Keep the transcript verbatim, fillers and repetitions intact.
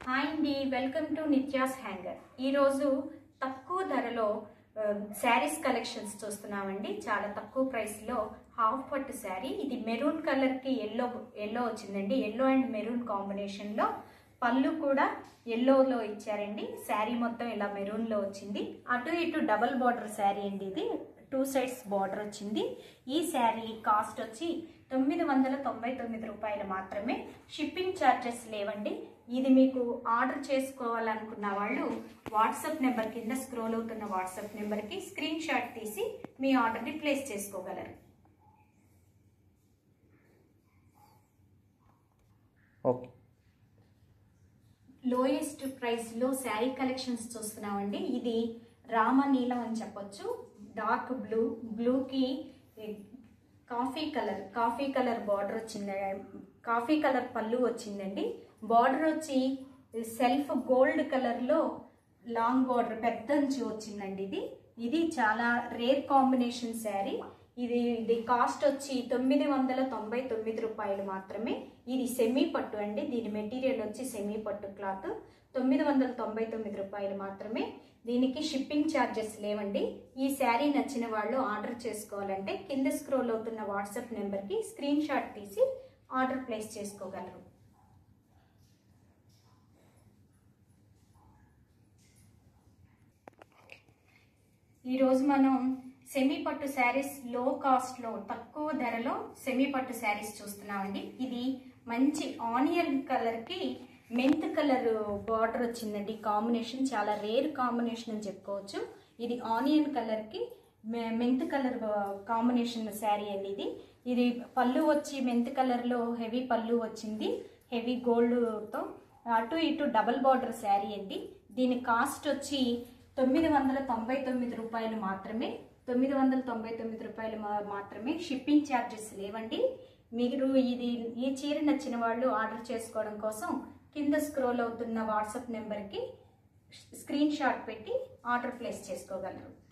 Hi అండి, welcome to Nithya's hanger. ఈరోజు తక్కువ ధరలో శారీస్ కలెక్షన్స్ చూస్తున్నామండి. చాలా తక్కువ ప్రైస్లో హాఫ్ పట్టు శారీ. ఇది మెరూన్ కలర్కి ఎల్లో ఎల్లో వచ్చిందండి. ఎల్లో అండ్ మెరూన్ కాంబినేషన్లో పళ్ళు కూడా ఎల్లోలో ఇచ్చారండి. శారీ మొత్తం ఇలా మెరూన్లో వచ్చింది. అటు ఇటు డబల్ బార్డర్ శారీ అండి. ఇది టూ సైడ్స్ బార్డర్ వచ్చింది. ఈ శారీ కాస్ట్ వచ్చి తొమ్మిది వందల తొంభై తొమ్మిది రూపాయలు మాత్రమే. షిప్పింగ్ ఛార్జెస్ లేవండి. ఇది మీకు ఆర్డర్ చేసుకోవాలనుకున్న వాళ్ళు వాట్సాప్ నెంబర్ కింద స్క్రోల్ అవుతున్న వాట్సాప్ నెంబర్కి స్క్రీన్ షాట్ తీసి మీ ఆర్డర్ని ప్లేస్ చేసుకోగలరు. ఓకే, లోయెస్ట్ ప్రైస్లో శారీ కలెక్షన్స్ చూస్తున్నామండి. ఇది రామ నీలం అని చెప్పొచ్చు. డార్క్ బ్లూ బ్లూకి coffee colour coffee colour border వచ్చింది. కాఫీ కలర్ పళ్ళు వచ్చిందండి. బార్డర్ వచ్చి సెల్ఫ్ గోల్డ్ కలర్లో లాంగ్ బార్డర్ పెద్ద అంచు వచ్చిందండి. ఇది ఇది చాలా రేర్ కాంబినేషన్ శారీ. ఇది ఇది కాస్ట్ వచ్చి తొమ్మిది వందల తొంభై తొమ్మిది రూపాయలు మాత్రమే. ఇది సెమీ పట్టు అండి. దీని మెటీరియల్ వచ్చి సెమీ పట్టు క్లాత్. తొమ్మిది వందల తొంభై తొమ్మిది రూపాయలు మాత్రమే. దీనికి షిప్పింగ్ ఛార్జెస్ లేవండి. ఈ శారీ నచ్చిన వాళ్ళు ఆర్డర్ చేసుకోవాలంటే కింద స్క్రోల్ అవుతున్న వాట్సాప్ నెంబర్కి స్క్రీన్ షాట్ తీసి ఆర్డర్ ప్లేస్ చేసుకోగలరు. ఈరోజు మనం సెమీ పట్టు శారీస్ లో కాస్ట్లో తక్కువ ధరలో సెమీ పట్టు శారీస్ చూస్తున్నామండి. ఇది మంచి ఆనియన్ కలర్కి మెంత్ కలర్ బార్డర్ వచ్చిందండి. కాంబినేషన్ చాలా రేర్ కాంబినేషన్ అని చెప్పుకోవచ్చు. ఇది ఆనియన్ కలర్కి మెంత్ కలర్ కాంబినేషన్ శారీ అండి. ఇది ఇది పళ్ళు వచ్చి మెంత్ కలర్లో హెవీ పళ్ళు వచ్చింది. హెవీ గోల్డ్తో అటు ఇటు డబల్ బార్డర్ శారీ అండి. దీని కాస్ట్ వచ్చి తొమ్మిది వందల తొంభై తొమ్మిది రూపాయలు మాత్రమే. తొమ్మిది వందల తొంభై తొమ్మిది రూపాయలు మాత్రమే. షిప్పింగ్ ఛార్జెస్ లేవండి. మీరు ఇది ఈ చీర నచ్చిన వాళ్ళు ఆర్డర్ చేసుకోవడం కోసం కింద స్క్రోల్ అవుతున్న వాట్సాప్ నెంబర్కి స్క్రీన్ షాట్ పెట్టి ఆర్డర్ ప్లేస్ చేసుకోగలరు.